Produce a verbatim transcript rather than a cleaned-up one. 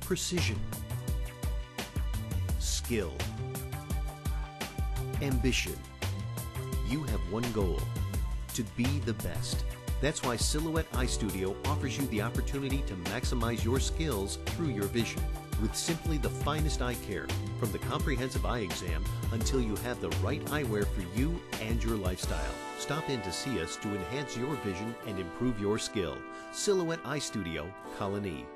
precision, skill, ambition. You have one goal: to be the best. That's why Silhouette Eye Studio offers you the opportunity to maximize your skills through your vision with simply the finest eye care, from the comprehensive eye exam until you have the right eyewear for you and your lifestyle. Stop in to see us to enhance your vision and improve your skill. Silhouette Eye Studio, Colonie.